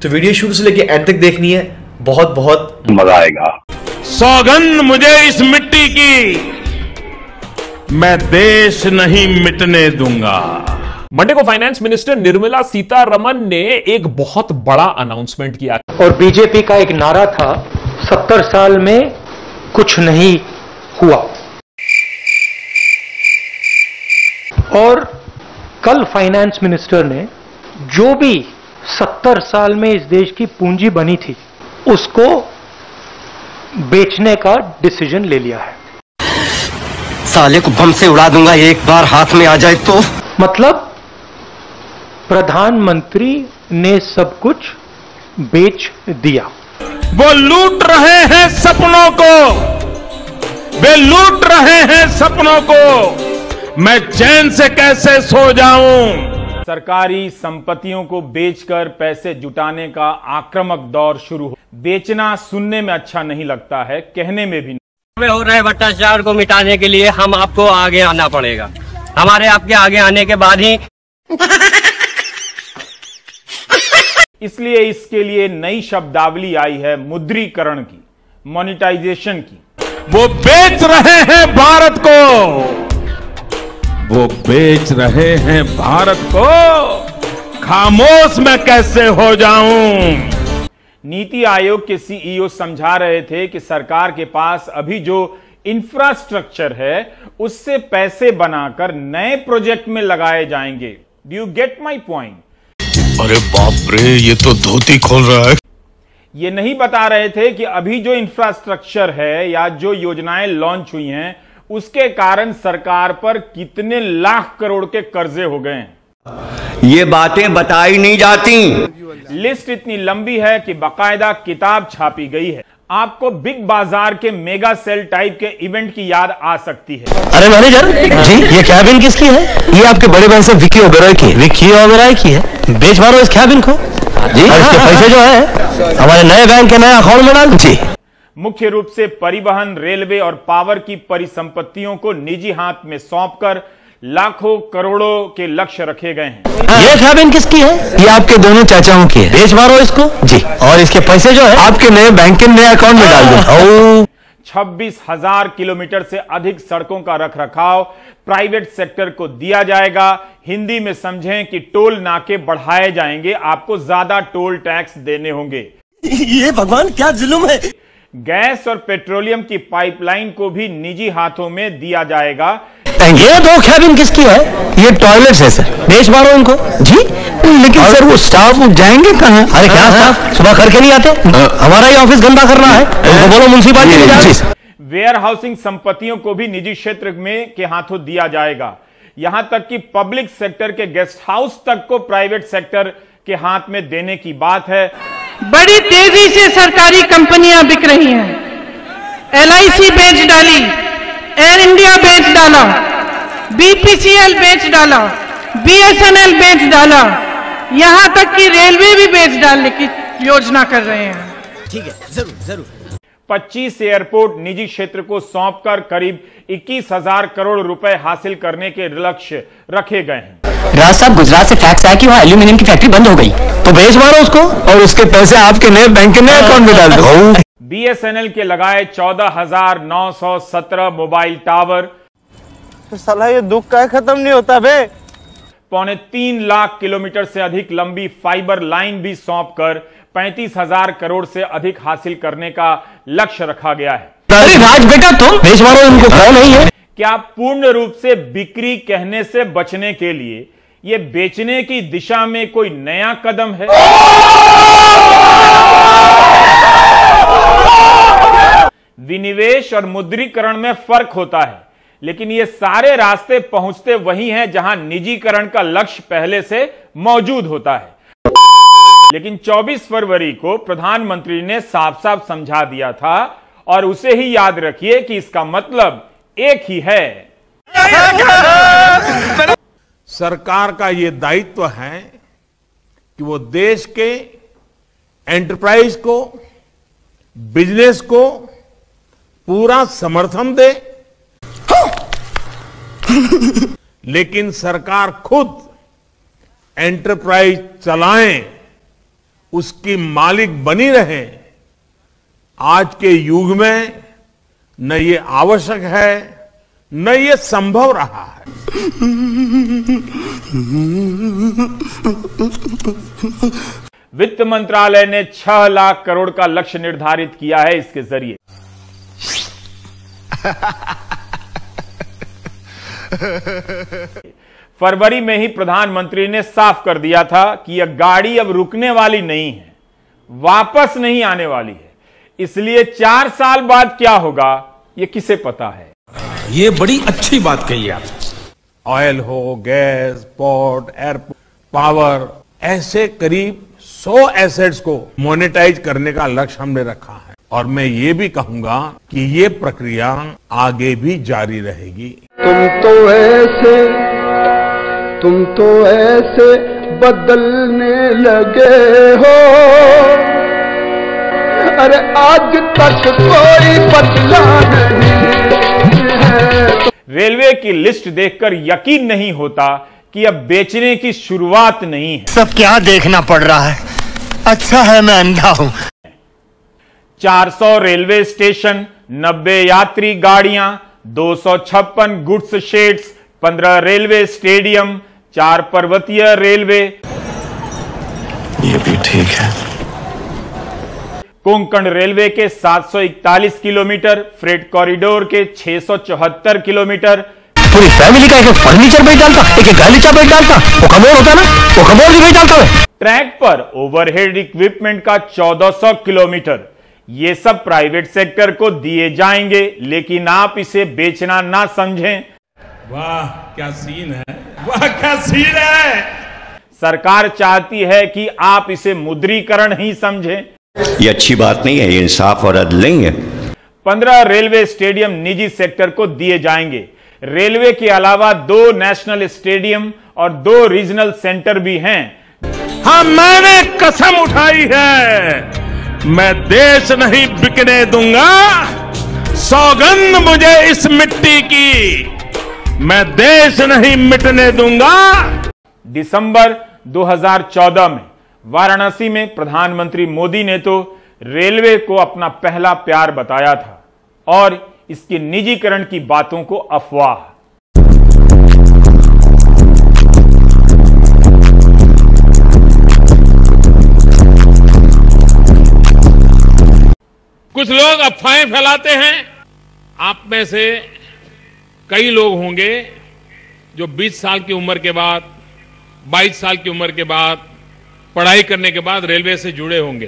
तो वीडियो शुरू से लेके एंड तक देखनी है, बहुत बहुत मजा आएगा। सौगंध मुझे इस मिट्टी की, मैं देश नहीं मिटने दूंगा। मंडे को फाइनेंस मिनिस्टर निर्मला सीतारमण ने एक बहुत बड़ा अनाउंसमेंट किया और बीजेपी का एक नारा था 70 साल में कुछ नहीं हुआ। और कल फाइनेंस मिनिस्टर ने जो भी 70 साल में इस देश की पूंजी बनी थी उसको बेचने का डिसीजन ले लिया है। साले को बम से उड़ा दूंगा एक बार हाथ में आ जाए तो। मतलब प्रधानमंत्री ने सब कुछ बेच दिया। वो लूट रहे हैं सपनों को, वे लूट रहे हैं सपनों को, मैं चैन से कैसे सो जाऊं। सरकारी संपत्तियों को बेचकर पैसे जुटाने का आक्रामक दौर शुरू हो। बेचना सुनने में अच्छा नहीं लगता है, कहने में भी नहीं। हो रहे भ्रष्टाचार को मिटाने के लिए हम आपको आगे आना पड़ेगा। हमारे आपके आगे आने के बाद ही इसलिए इसके लिए नई शब्दावली आई है, मुद्रीकरण की, मोनेटाइजेशन की। वो बेच रहे हैं भारत को, वो बेच रहे हैं भारत को, खामोश मैं कैसे हो जाऊं। नीति आयोग के सीईओ समझा रहे थे कि सरकार के पास अभी जो इंफ्रास्ट्रक्चर है उससे पैसे बनाकर नए प्रोजेक्ट में लगाए जाएंगे। Do you get my point? अरे बाप रे, ये तो धोती खोल रहा है। ये नहीं बता रहे थे कि अभी जो इंफ्रास्ट्रक्चर है या जो योजनाएं लॉन्च हुई हैं उसके कारण सरकार पर कितने लाख करोड़ के कर्जे हो गए हैं। ये बातें बताई नहीं जाती। लिस्ट इतनी लंबी है कि बाकायदा किताब छापी गई है। आपको बिग बाजार के मेगा सेल टाइप के इवेंट की याद आ सकती है। अरे मैनेजर जी, ये कैबिन किसकी है? ये आपके बड़े भाई से विकी ओबेरॉय की। विकी ओबेरॉय की है? बेच मारो इस कैबिन को जी। और इसके पैसे जो है हमारे नए बैंक के नए अकाउंट में डाल जी। मुख्य रूप से परिवहन, रेलवे और पावर की परिसंपत्तियों को निजी हाथ में सौंपकर लाखों करोड़ों के लक्ष्य रखे गए हैं। ये कैबिन किसकी है? ये आपके दोनों चाचाओं की है। बेच मारो इसको जी। और इसके पैसे जो है आपके नए बैंक के नए अकाउंट में डाल दो। 26,000 किलोमीटर से अधिक सड़कों का रखरखाव प्राइवेट सेक्टर को दिया जाएगा। हिंदी में समझें कि टोल नाके बढ़ाए जाएंगे, आपको ज्यादा टोल टैक्स देने होंगे। ये भगवान क्या जुल्म है। गैस और पेट्रोलियम की पाइपलाइन को भी निजी हाथों में दिया जाएगा। ये दो कैबिन किसकी है? ये टॉयलेट्स है सर, बेच मारो उनको जी। लेकिन सर वो स्टाफ जाएंगे कहाँ? अरे क्या स्टाफ सुबह करके नहीं आते? हमारा ही ऑफिस गंदा करना है, उनको बोलो म्युनिसिपैलिटी। वेयर हाउसिंग संपत्तियों को भी निजी क्षेत्र में के हाथों दिया जाएगा। यहां तक कि पब्लिक सेक्टर के गेस्ट हाउस तक को प्राइवेट सेक्टर के हाथ में देने की बात है। बड़ी तेजी से सरकारी कंपनियां बिक रही हैं। LIC बेच डाली, एयर इंडिया बेच डाला, BPCL बेच डाला, BSNL बेच डाला, यहां तक कि रेलवे भी बेच डालने की योजना कर रहे हैं। ठीक है, जरूर जरूर। 25 एयरपोर्ट निजी क्षेत्र को सौंपकर करीब 21,000 करोड़ रुपए हासिल करने के लक्ष्य रखे गए हैं। राज साहब, गुजरात से टैक्स आया कि वहाँ एल्यूमिनियम की फैक्ट्री बंद हो गई, तो बेच मारो उसको और उसके पैसे आपके नए बैंक के नए अकाउंट में डाल दो। BSNL के लगाए 14,917 मोबाइल टावर। तो साला ये दुख का खत्म नहीं होता बे। 3.25 लाख किलोमीटर से अधिक लंबी फाइबर लाइन भी सौंपकर 35,000 करोड़ से अधिक हासिल करने का लक्ष्य रखा गया है। अरे राज बेटा, तुम बेच मारो उनको, कौन है ये? क्या पूर्ण रूप से बिक्री कहने से बचने के लिए ये बेचने की दिशा में कोई नया कदम है? विनिवेश और मुद्रीकरण में फर्क होता है, लेकिन ये सारे रास्ते पहुंचते वहीं हैं जहां निजीकरण का लक्ष्य पहले से मौजूद होता है। लेकिन 24 फरवरी को प्रधानमंत्री ने साफ साफ समझा दिया था और उसे ही याद रखिए कि इसका मतलब एक ही है। सरकार का यह दायित्व है कि वो देश के एंटरप्राइज को, बिजनेस को पूरा समर्थन दे, लेकिन सरकार खुद एंटरप्राइज चलाएं, उसकी मालिक बनी रहे, आज के युग में न ये आवश्यक है न ये संभव रहा है। वित्त मंत्रालय ने 6 लाख करोड़ का लक्ष्य निर्धारित किया है इसके जरिए। फरवरी में ही प्रधानमंत्री ने साफ कर दिया था कि यह गाड़ी अब रुकने वाली नहीं है, वापस नहीं आने वाली है। इसलिए 4 साल बाद क्या होगा यह किसे पता है। ये बड़ी अच्छी बात कही आप। ऑयल हो, गैस, पोर्ट, एयरपोर्ट, पावर, ऐसे करीब 100 एसेट्स को मोनेटाइज करने का लक्ष्य हमने रखा है। और मैं ये भी कहूंगा कि ये प्रक्रिया आगे भी जारी रहेगी। तुम तो ऐसे बदलने लगे हो, अरे आज तक कोई बदला नहीं है। रेलवे की लिस्ट देखकर यकीन नहीं होता कि अब बेचने की शुरुआत नहीं है। सब क्या देखना पड़ रहा है, अच्छा है मैं अंधा हूं। 400 रेलवे स्टेशन, 90 यात्री गाड़ियां, 256 गुड्स शेड्स, 15 रेलवे स्टेडियम, 4 पर्वतीय रेलवे, ये भी ठीक है। कोंकण रेलवे के 741 किलोमीटर, फ्रेट कॉरिडोर के 674 किलोमीटर। पूरी फैमिली का एक फर्नीचर बेच डालता, एक गालीचा बेच डालता, वो कमोड होता ना, वो कमोड भी बेच डालता है। ट्रैक पर ओवरहेड इक्विपमेंट का 1400 किलोमीटर। ये सब प्राइवेट सेक्टर को दिए जाएंगे, लेकिन आप इसे बेचना ना समझें। वाह क्या सीन है, वाह क्या सीन है। सरकार चाहती है कि आप इसे मुद्रीकरण ही समझें। ये अच्छी बात नहीं है, ये इंसाफ और अदल नहीं है। 15 रेलवे स्टेडियम निजी सेक्टर को दिए जाएंगे। रेलवे के अलावा 2 नेशनल स्टेडियम और 2 रीजनल सेंटर भी हैं। हाँ, मैंने कसम उठाई है, मैं देश नहीं बिकने दूंगा। सौगंध मुझे इस मिट्टी की, मैं देश नहीं मिटने दूंगा। दिसंबर 2014 में वाराणसी में प्रधानमंत्री मोदी ने तो रेलवे को अपना पहला प्यार बताया था और इसके निजीकरण की बातों को अफवाह। कुछ लोग अफवाहें फैलाते हैं। आप में से कई लोग होंगे जो 20 साल की उम्र के बाद, 22 साल की उम्र के बाद, पढ़ाई करने के बाद रेलवे से जुड़े होंगे।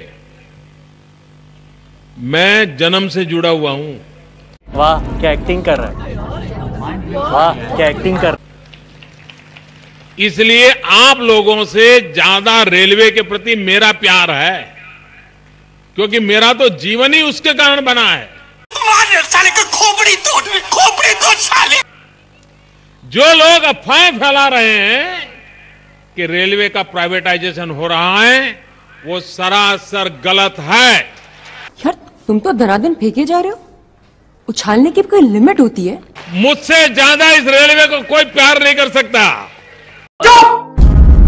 मैं जन्म से जुड़ा हुआ हूं। वाह क्या एक्टिंग कर रहा है, वाह क्या एक्टिंग कर रहा है। इसलिए आप लोगों से ज्यादा रेलवे के प्रति मेरा प्यार है, क्योंकि मेरा तो जीवन ही उसके कारण बना है। साले को खोपड़ी तोड़ साले। जो लोग अफवाहें फैला रहे हैं कि रेलवे का प्राइवेटाइजेशन हो रहा है, वो सरासर गलत है। यार तुम तो धराधन फेंके जा रहे हो, उछालने की कोई लिमिट होती है। मुझसे ज्यादा इस रेलवे को कोई प्यार नहीं कर सकता। चुप,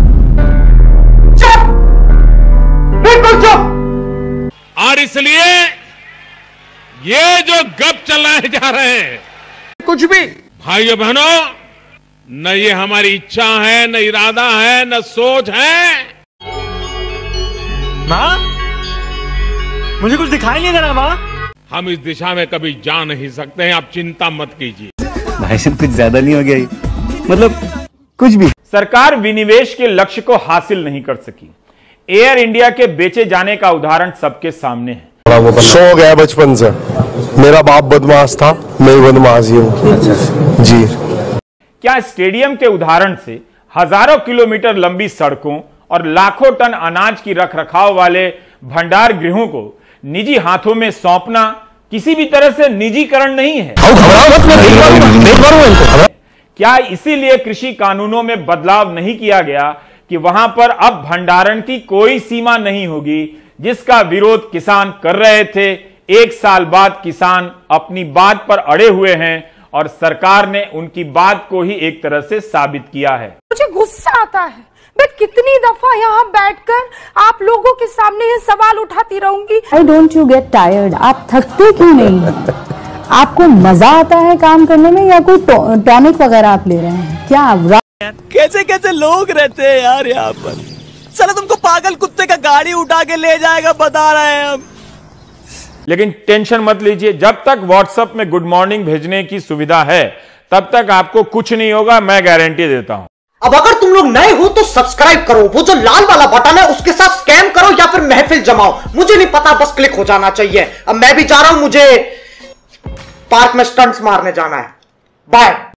चुप, बिल्कुल चुप। और इसलिए ये जो गप चलाए जा रहे हैं, कुछ भी भाइयों बहनों, न ये हमारी इच्छा है, न इरादा है, न सोच है। माँ मुझे कुछ दिखाई नहीं दे रहा। माँ हम इस दिशा में कभी जा नहीं सकते हैं, आप चिंता मत कीजिए। भाई साहब कुछ ज्यादा नहीं हो गया, मतलब कुछ भी। सरकार विनिवेश के लक्ष्य को हासिल नहीं कर सकी। एयर इंडिया के बेचे जाने का उदाहरण सबके सामने है। शौक गया बचपन से, मेरा बाप बदमाश था, मैं बदमाश ही हूं जी। क्या स्टेडियम के उदाहरण से हजारों किलोमीटर लंबी सड़कों और लाखों टन अनाज की रखरखाव वाले भंडार गृहों को निजी हाथों में सौंपना किसी भी तरह से निजीकरण नहीं है? क्या इसीलिए कृषि कानूनों में बदलाव नहीं किया गया कि वहां पर अब भंडारण की कोई सीमा नहीं होगी, जिसका विरोध किसान कर रहे थे? 1 साल बाद किसान अपनी बात पर अड़े हुए हैं और सरकार ने उनकी बात को ही एक तरह से साबित किया है। मुझे गुस्सा आता है, मैं कितनी दफा यहाँ बैठकर आप लोगों के सामने ये सवाल उठाती रहूंगी। Why don't you get tired? आप थकते क्यों नहीं हैं? आपको मजा आता है काम करने में या कोई टॉनिक वगैरह आप ले रहे हैं क्या? कैसे कैसे लोग रहते हैं यार यहाँ पर। साला तुमको पागल कुत्ते का गाड़ी उठा के ले जाएगा बता रहे हैं हम। लेकिन टेंशन मत लीजिए, जब तक व्हाट्सएप में गुड मॉर्निंग भेजने की सुविधा है तब तक आपको कुछ नहीं होगा, मैं गारंटी देता हूं। अब अगर तुम लोग नए हो तो सब्सक्राइब करो, वो जो लाल वाला बटन है उसके साथ स्कैम करो या फिर महफिल जमाओ, मुझे नहीं पता, बस क्लिक हो जाना चाहिए। अब मैं भी जा रहा हूं, मुझे पार्क में स्टंट्स मारने जाना है। बाय।